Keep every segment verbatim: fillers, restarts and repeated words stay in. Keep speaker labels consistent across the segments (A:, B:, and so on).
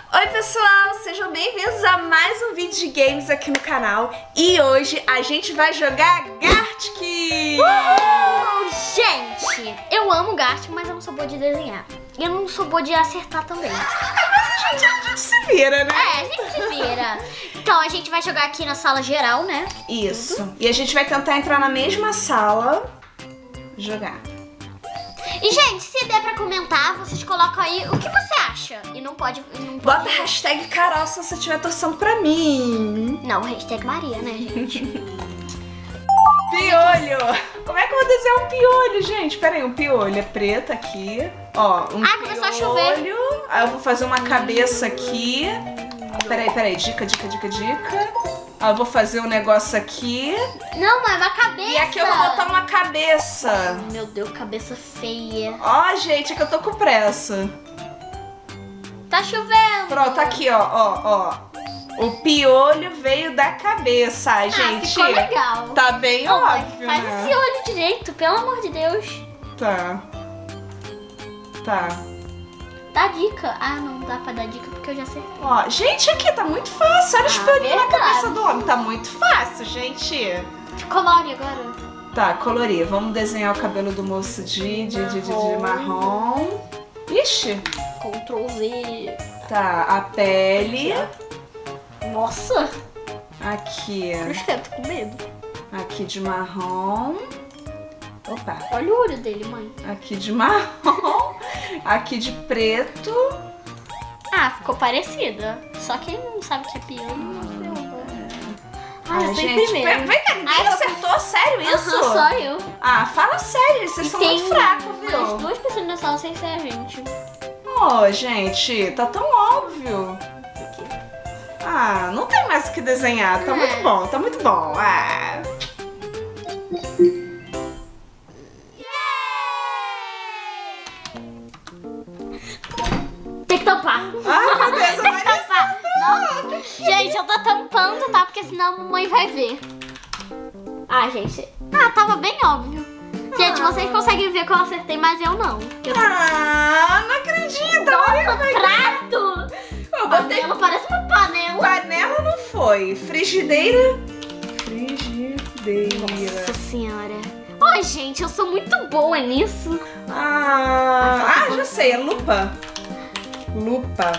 A: Oi pessoal, sejam bem-vindos a mais um vídeo de games aqui no canal. E hoje a gente vai jogar Gartic!
B: Uhul! Gente, eu amo Gartic, mas eu não sou boa de desenhar. E eu não sou boa de acertar também.
A: Mas a gente, a gente se vira, né?
B: É, a gente se vira. Então a gente vai jogar aqui na sala geral, né?
A: Isso. Tudo. E a gente vai tentar entrar na mesma sala e jogar.
B: E, gente, se der pra comentar, vocês colocam aí o que você acha. E não pode... Não pode...
A: Bota a hashtag Carol se você estiver torcendo pra mim.
B: Não, hashtag Maria, né, gente?
A: Piolho! Como é que eu vou desenhar um piolho, gente? Pera aí, um piolho é preto aqui. Ó, um
B: ah, começou a chover.
A: Aí eu vou fazer uma cabeça aqui. Peraí, peraí, dica, dica, dica, dica. Aí eu vou fazer um negócio aqui.
B: Não, mas uma cabeça.
A: E aqui eu vou botar uma cabeça.
B: Meu Deus, cabeça feia.
A: Ó, gente, é que eu tô com pressa.
B: Tá chovendo.
A: Pronto, aqui, ó, ó, ó. O piolho veio da cabeça, ah, gente.
B: Ficou legal.
A: Tá bem
B: oh,
A: óbvio,
B: Faz
A: né?
B: esse olho direito, pelo amor de Deus.
A: Tá. Tá.
B: Dá dica. Ah, não dá pra dar dica porque eu já sei.
A: Ó, gente, aqui tá muito fácil. Olha os
B: ah,
A: pelinhos na cabeça do homem. Tá muito fácil, gente.
B: Colore agora.
A: Tá, colorir. Vamos desenhar o cabelo do moço de, de, de, de, de marrom. Ixi.
B: Ctrl Z.
A: Tá, a pele.
B: Nossa.
A: Aqui.
B: Eu tô com medo.
A: Aqui de marrom. Opa.
B: Olha o olho dele, mãe.
A: Aqui de marrom. Aqui de preto.
B: Ah, ficou parecida. Só quem não sabe o que é piolho. Ah,
A: Ai,
B: eu tô
A: gente,
B: em primeiro.
A: Vem cá, ninguém
B: Ai,
A: acertou?
B: eu...
A: Sério isso?
B: Uhum, só eu.
A: Ah, fala sério, vocês
B: e
A: são
B: tem
A: muito fracos, viu?
B: As duas pessoas na sala sem ser a gente.
A: Oh, gente, tá tão óbvio. Ah, não tem mais o que desenhar. Tá é. muito bom, tá muito bom. Ah.
B: Tem que tampar.
A: Ai, meu Deus, eu
B: Tem que tampar. Não, gente, eu tô tampando, tá? Porque senão a mamãe vai ver. Ah, gente. Ah, tava bem óbvio. Gente, ah. vocês conseguem ver que eu acertei, mas eu não. Eu tô...
A: Ah, não acredito.
B: Nossa, prato.
A: Eu botei...
B: Panela, parece uma panela.
A: Panela não foi. Frigideira. Frigideira.
B: Nossa senhora. Ai, gente, eu sou muito boa nisso.
A: Ah, ah, ah já sei, é lupa. Lupa.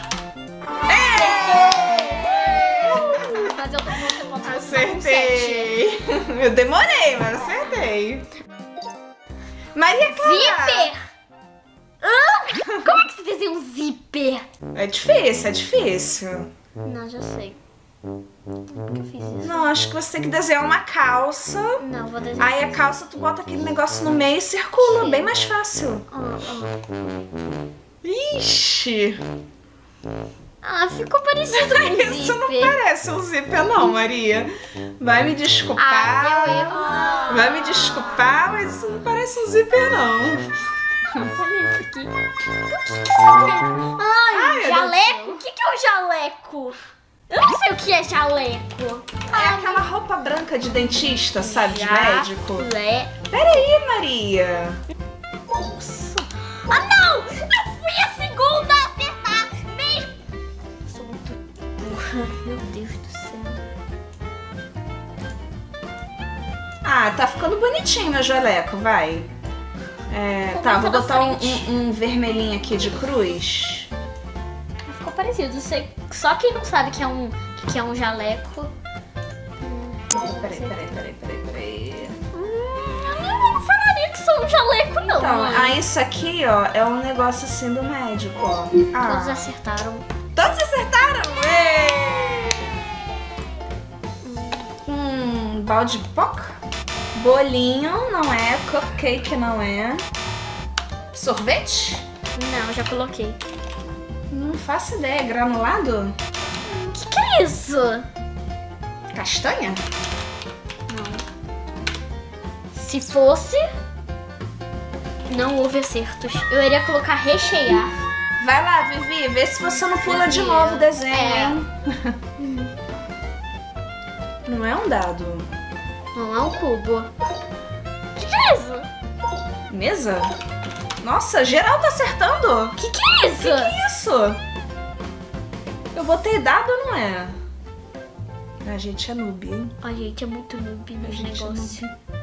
B: É! Mas eu tô muito bom.
A: Acertei. Eu demorei, mas acertei. Maria Clara.
B: Zíper. Ah, como é que você desenha um zíper?
A: É difícil, é difícil.
B: Não, já sei. Por que eu fiz isso?
A: Não, acho que você tem que desenhar uma calça.
B: Não, vou desenhar.
A: Aí a calça tu bota aquele negócio no meio e circula, bem mais fácil.
B: Ah, ah.
A: Ixi.
B: Ah, ficou parecido com um zíper.
A: Isso não parece um zíper não, Maria. Vai me desculpar.
B: Ah, deu erro.
A: Vai me desculpar, mas isso não parece um zíper não.
B: Olha isso aqui. O que que é? Ai, Ai jaleco? O que que é um jaleco? Eu não sei o que é jaleco.
A: É aquela roupa branca de dentista, sabe? De médico.
B: Le...
A: Peraí, Maria.
B: Nossa. Ah, não! Eu fui a segunda a acertar mesmo. Eu sou muito burra. Meu Deus do céu.
A: Ah, tá ficando bonitinho meu jaleco, vai. É, tá, vou botar um, um, um vermelhinho aqui de cruz.
B: Ficou parecido. Sei, só quem não sabe que é um, que é um jaleco.
A: Hum, peraí, peraí, peraí, peraí, peraí.
B: Hum, eu não falaria que sou um jaleco, não.
A: Então, ah, isso aqui, ó, é um negócio assim do médico, ó. Ah.
B: Todos acertaram.
A: Todos acertaram? Êêê! Hum, balde de pipoca? Bolinho não é, cupcake não é. Sorvete?
B: Não, já coloquei.
A: Não faço ideia, granulado?
B: O que, que é isso?
A: Castanha?
B: Não. Se fosse, não houve acertos. Eu iria colocar rechear.
A: Vai lá, Vivi, vê se você não pula de novo o desenho, hein? É. Não é um dado.
B: Não é um cubo. O que, que é isso?
A: Mesa? Nossa, geral tá acertando.
B: Que que é isso?
A: Que que é isso? Eu botei dado ou não é? A gente é noob, hein?
B: A gente é muito noob nos negócios.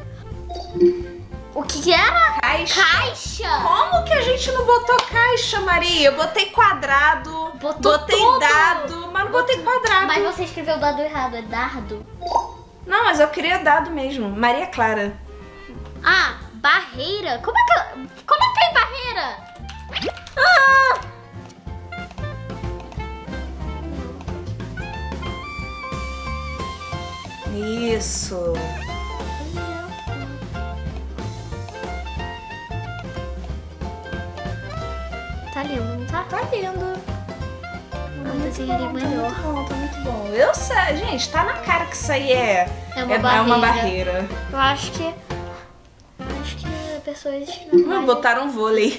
B: O que que era?
A: Caixa.
B: Caixa!
A: Como que a gente não botou caixa, Maria? Eu botei quadrado,
B: Botou
A: botei
B: tudo.
A: dado, mas não botei quadrado.
B: Mas você escreveu o dado errado, é dardo.
A: Não, mas eu queria dado mesmo. Maria Clara.
B: Ah, barreira? Como é que... Como tem barreira? Ah!
A: Isso.
B: Tá lindo, não tá?
A: Tá lindo.
B: Não desenharia melhor.
A: Tá muito bom, tá muito bom. Eu sei, gente, tá na cara que isso aí é,
B: É uma
A: é,
B: barreira.
A: é uma barreira.
B: Eu acho que... Acho que pessoas...
A: Hum, botaram vôlei.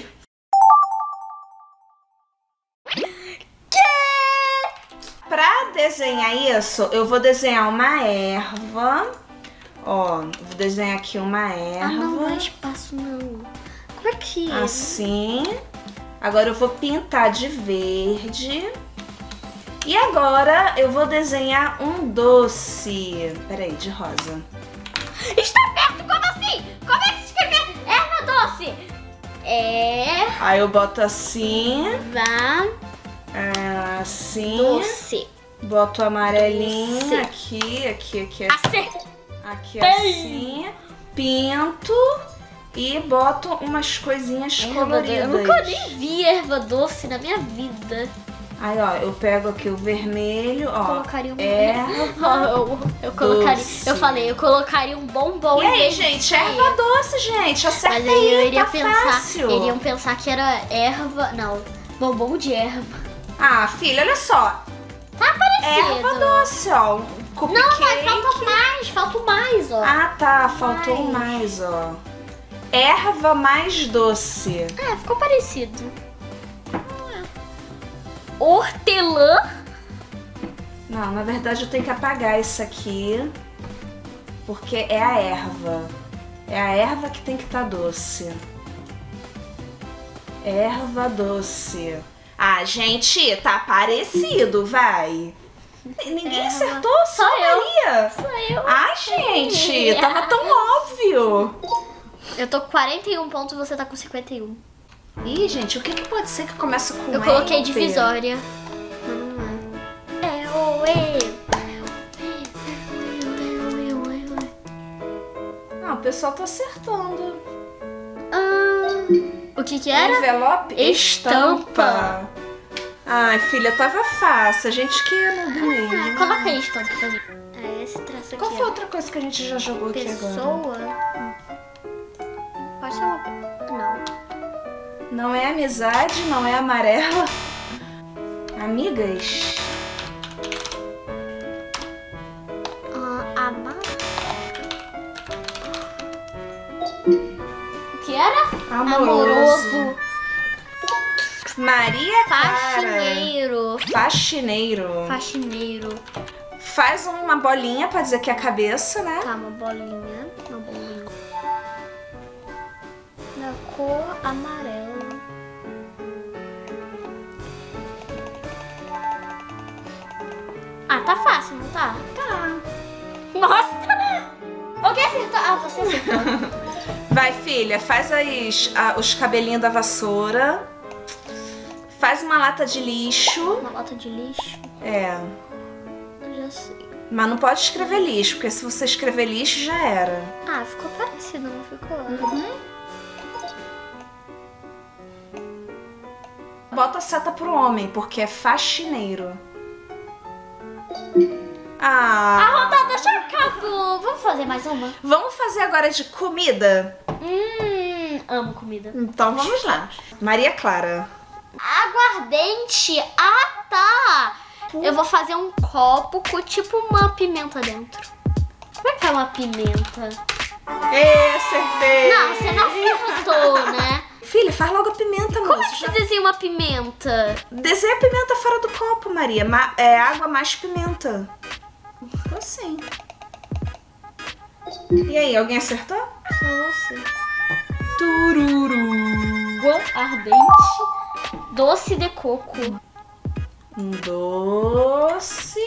A: Pra desenhar isso, eu vou desenhar uma erva. Ó, vou desenhar aqui uma erva.
B: Ah, não dá espaço, não. Como é que...
A: Assim. Agora eu vou pintar de verde. E agora eu vou desenhar um doce. Peraí, de rosa.
B: Está perto? Como assim? Como é que se escreve erva doce? É...
A: Aí eu boto assim.
B: Vá...
A: Assim.
B: Doce.
A: Boto o amarelinho
B: Doce.
A: aqui, aqui, aqui, aqui.
B: Acertei.
A: Aqui assim. Pinto. E boto umas coisinhas
B: Erva
A: coloridas.
B: doce. Eu nunca nem vi erva doce na minha vida.
A: Aí, ó, eu pego aqui o vermelho, ó.
B: Colocaria um
A: erva
B: eu, eu colocaria,
A: doce.
B: eu falei, eu colocaria um bombom
A: E
B: em
A: aí,
B: vez
A: gente,
B: disso
A: erva
B: aí.
A: doce, gente. Acerta
B: Mas aí eu
A: aí,
B: iria
A: tá
B: pensar,
A: fácil.
B: iriam pensar que era erva, não, bombom de erva.
A: Ah, filha, olha só.
B: Tá parecido.
A: Erva doce, ó. Um cupcake.
B: Não, mas falta mais, falta mais, ó.
A: Ah, tá. Faltou
B: Mais.
A: mais, ó. Erva mais doce.
B: Ah, ficou parecido. Hortelã.
A: Não, na verdade eu tenho que apagar isso aqui. Porque é a erva. É a erva que tem que estar doce. Erva doce. Ah, gente, tá parecido, vai. Ninguém
B: Erva.
A: acertou, só
B: Só eu.
A: Maria.
B: Sou eu.
A: Ai, gente, tava tão óbvio.
B: Eu tô com quarenta e um pontos e você tá com cinquenta e um.
A: Ih, gente, o que, que pode ser que começa com
B: Eu coloquei
A: L?
B: divisória. Mas não é. É o E.
A: Ah, o pessoal tá acertando.
B: Ah, o que que era?
A: Envelope
B: Estampa.
A: estampa. Ai, filha, tava fácil. A gente que é no
B: Ah,
A: mesmo.
B: coloca aí estampa pra mim. É esse traço aqui.
A: Qual foi
B: ó.
A: outra coisa que a gente já jogou aqui agora?
B: Pessoa. Pode ser uma. Não.
A: Não é amizade, não é amarela. Amigas.
B: Ah, ama... O que era?
A: Amoroso. Maria Clara.
B: Faxineiro.
A: Faxineiro.
B: Faxineiro.
A: Faz uma bolinha pra dizer que é a cabeça, né?
B: Tá, uma bolinha. Uma bolinha. Da cor amarela. Ah, tá fácil, não tá?
A: Tá.
B: Nossa! Alguém acertou? Ah, você acertou.
A: Vai, filha, faz as, a- os cabelinhos da vassoura. Faz uma lata de lixo.
B: Uma lata de lixo.
A: É.
B: Eu já sei.
A: Mas não pode escrever lixo, porque se você escrever lixo já era.
B: Ah, ficou parecido, não ficou?
A: Bota a seta pro homem, porque é faxineiro. Ah,
B: A rodada já acabou. Vamos fazer mais uma?
A: vamos fazer agora de comida?
B: Hum, amo comida.
A: Então vamos lá. Maria Clara.
B: Aguardente. Ah, tá. Eu vou fazer um copo com tipo uma pimenta dentro. Como é que é uma pimenta?
A: Ê, acertei.
B: Não, você não acertou, né?
A: Filha, faz logo a pimenta,
B: Como é
A: moça.
B: que se desenha uma pimenta?
A: Desenha a pimenta fora do copo, Maria. Ma- é água mais pimenta. Assim. E aí, alguém acertou?
B: Só você.
A: Tururu.
B: Ardente. Doce de coco.
A: um doce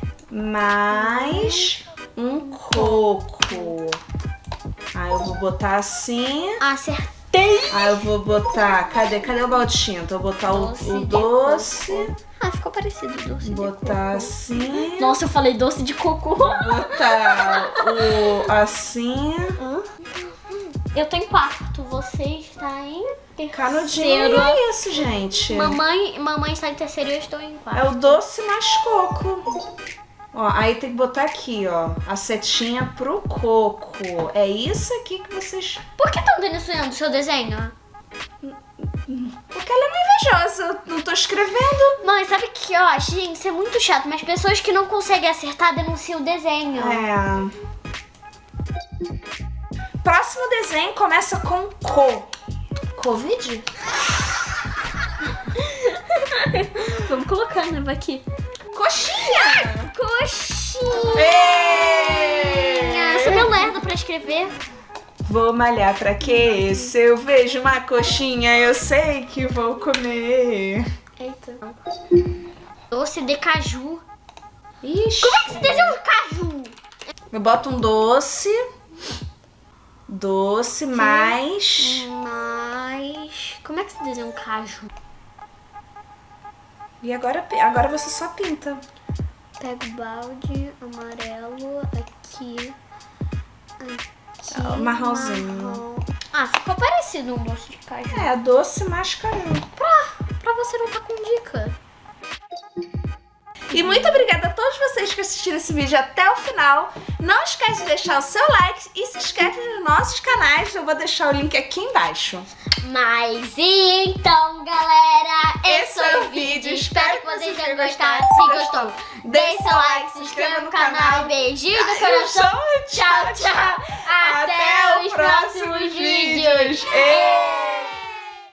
A: mais um coco. Aí eu vou botar assim.
B: Acertei.
A: Aí eu vou botar... Cadê? Cadê o balde de tinta? Eu vou botar doce o, o doce.
B: Ah, ficou parecido doce
A: botar
B: de coco.
A: assim.
B: Nossa, eu falei doce de coco.
A: Botar o assim.
B: Eu tô em quarto, você está em terceiro.
A: Canudinho, é isso, gente.
B: Mamãe, mamãe está em terceiro e eu estou em quarto.
A: É o doce mais coco. Ó, aí tem que botar aqui, ó, a setinha pro coco. É isso aqui que vocês...
B: Por que estão denunciando o seu desenho?
A: Porque ela é uma invejosa, eu não tô escrevendo.
B: Mãe, sabe o que eu acho? Gente, isso é muito chato, mas pessoas que não conseguem acertar denunciam o desenho.
A: É. Próximo desenho começa com co. Covid?
B: Vamos colocando aqui.
A: Coxinha!
B: Coxinha!
A: Êêêê!
B: Sou meu lerdo pra escrever.
A: Vou malhar pra quê? Se eu vejo uma coxinha, eu sei que vou comer.
B: Eita. Doce de caju.
A: Ixi.
B: Como é que se desenha um caju?
A: Eu boto um doce. Doce mais...
B: Mais... Como é que se desenha um caju?
A: E agora, agora você só pinta.
B: Pega o balde amarelo aqui. Aqui.
A: Ah, marronzinho.
B: Marrom. Ah, ficou parecido um doce de caju.
A: É, doce mais caju.
B: Pra, pra você não tá com dica.
A: E muito obrigada a todos vocês que assistiram esse vídeo até o final. Não esquece de deixar o seu like e se inscreve nos nossos canais. Eu vou deixar o link aqui embaixo.
B: Mas então, galera,
A: esse foi o vídeo.
B: Espero que vocês tenham gostado. Se gostou, deixe seu like, se inscreva no canal. Beijinho do coração. Tchau, tchau. Até, Até os próximos vídeos. vídeos.